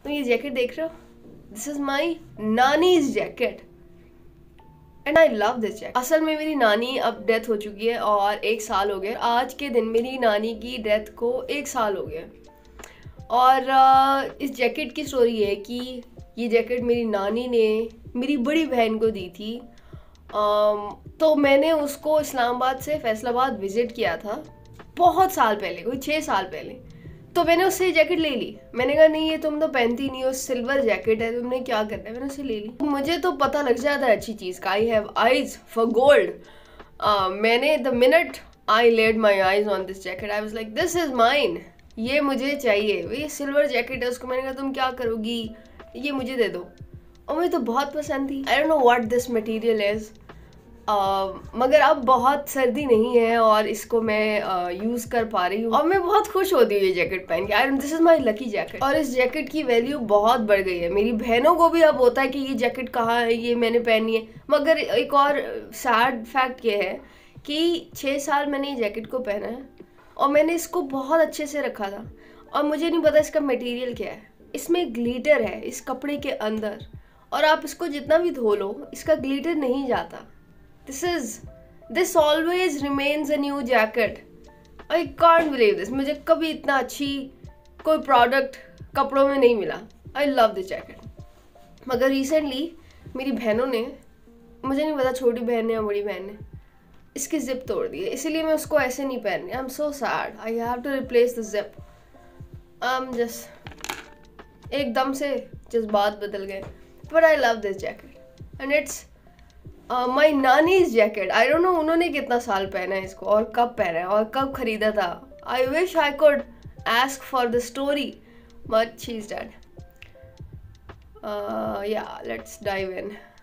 तुम ये जैकेट देख रहे हो? This is my nani's jacket and I love this jacket. असल में मेरी नानी अब डेथ हो चुकी है और 1 साल हो गया। आज के दिन मेरी नानी की डेथ को 1 साल हो गया। और इस जैकेट की स्टोरी है कि ये जैकेट मेरी नानी ने मेरी बड़ी बहन को दी थी। तो मैंने उसको इस्लामाबाद से फैसलाबाद विज़िट किया था बहुत साल पहले, कोई 6 साल पहले। तो मैंने उससे ये जैकेट ले ली। मैंने कहा नहीं, ये तुम तो पहनती नहीं हो, सिल्वर जैकेट है, तुमने क्या करना है। मैंने उसे ले ली। मुझे तो पता लग जाता है अच्छी चीज़ का। I have eyes for gold. मैंने the minute I laid my eyes on this jacket I was like this is mine, ये मुझे चाहिए। ये सिल्वर जैकेट है। उसको मैंने कहा तुम क्या करोगी, ये मुझे दे दो। और मुझे तो बहुत पसंद थी। I don't know what this material is, मगर अब बहुत सर्दी नहीं है और इसको मैं यूज़ कर पा रही हूँ और मैं बहुत खुश होती हूँ ये जैकेट पहन के। I this is my lucky jacket. और इस जैकेट की वैल्यू बहुत बढ़ गई है। मेरी बहनों को भी अब होता है कि ये जैकेट कहाँ है, ये मैंने पहनी है। मगर एक और सैड फैक्ट ये है कि 6 साल मैंने ये जैकेट को पहना है और मैंने इसको बहुत अच्छे से रखा था और मुझे नहीं पता इसका मटेरियल क्या है। इसमें ग्लिटर है इस कपड़े के अंदर और आप इसको जितना भी धो लो इसका ग्लिटर नहीं जाता। This always remains a new jacket. I can't believe this. मुझे कभी इतना अच्छी कोई प्रोडक्ट कपड़ों में नहीं मिला। I love this jacket. मगर रिसेंटली मेरी बहनों ने, मुझे नहीं पता छोटी बहन ने या बड़ी बहन ने, इसकी जिप तोड़ दी है। इसीलिए मैं उसको ऐसे नहीं पहन रही। I'm so sad. I have to replace the zip. एकदम से जज्बात बदल गए। But I love this jacket. And it's my nani's jacket. I don't know उन्होंने कितना साल पहना है इसको और कब पहना है और कब खरीदा था। I wish I could ask for the story but she is dead. या लेट्स डाइव इन।